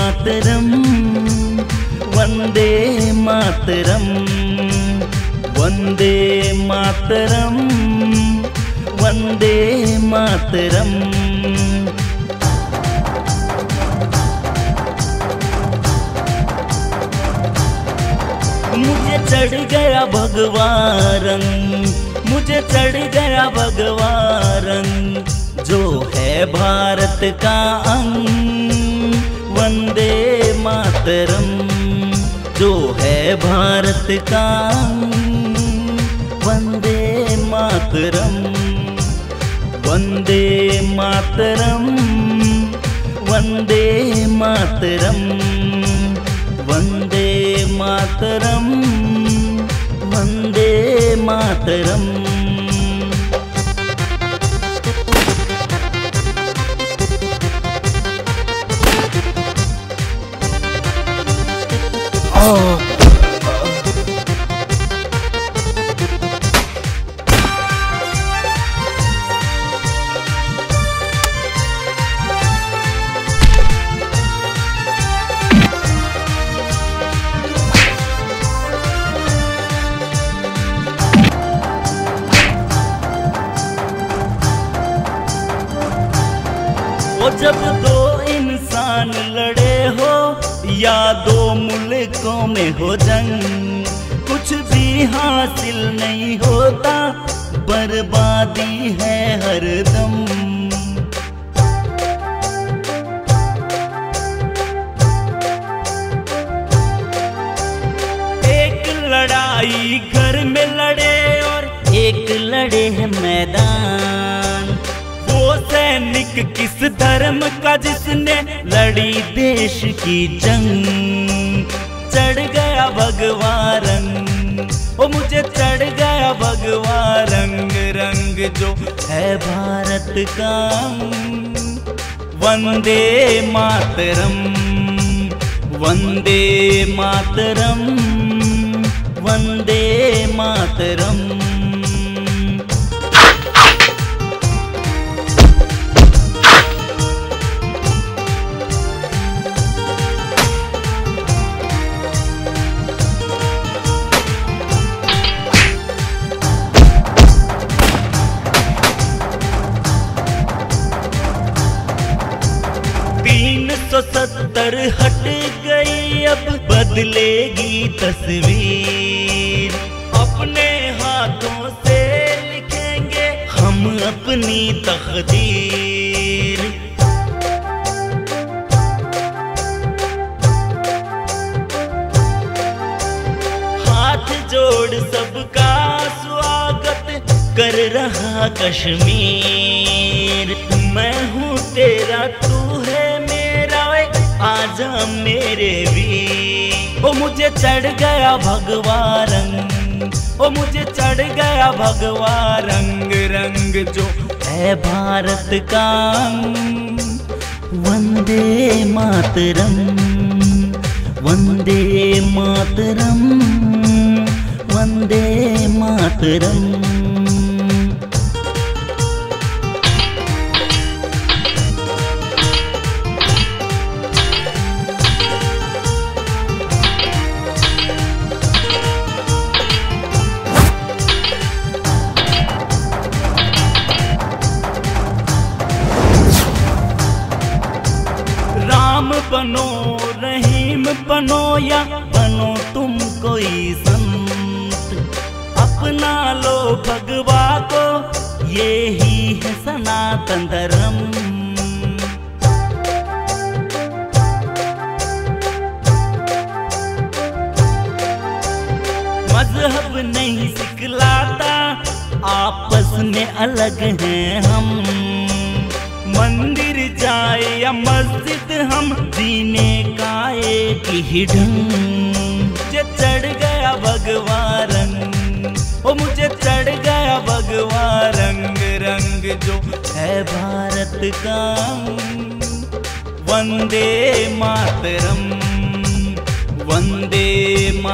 मातरम, वंदे मातरम, वंदे मातरम, वंदे मातरम। मुझे चढ़ गया भगवा रंग, मुझे चढ़ गया भगवा रंग, जो है भारत का अंग। वंदे मातरम, जो है भारत का अंग। वंदे मातरम, वंदे मातरम, वंदे मातरम, वंदे मातरम, वंदे मातरम। जब दो इंसान लड़े हो या दो मुल्कों में हो जंग, कुछ भी हासिल नहीं होता, बर्बादी है हरदम। एक लड़ाई घर में लड़े और एक लड़े है मैदान। वो सैनिक किस धर्म का जिसने लड़ी देश की जंग। चढ़ गया भगवा रंग, ओ मुझे चढ़ गया भगवा रंग, रंग जो है भारत का। वंदे मातरम, वंदे मातरम, वंदे मातरम। तो 70 हट गई, अब बदलेगी तस्वीर। अपने हाथों से लिखेंगे हम अपनी तकदीर। हाथ जोड़ सबका स्वागत कर रहा कश्मीर। मैं हूँ तेरा, तू है मेरा, आजा मेरे वीर। ओ मुझे चढ़ गया भगवा रंग, ओ मुझे चढ़ गया भगवा रंग, रंग जो है भारत का। वंदे मातरम, वंदे मातरम, वंदे मातरम। राम बनो, रहीम बनो या बनो तुम कोई संत, अपना लो भगवा को, ये ही है सनातन धर्म। मजहब नहीं सिखलाता, आपस में अलग हैं हम। मंदिर जाए या मस्जिद, हम जीने का एक ही ढंग। मुझे चढ़ गया भगवा रंग, ओ मुझे चढ़ गया भगवा रंग, रंग जो है भारत का। वंदे मातरम, वंदे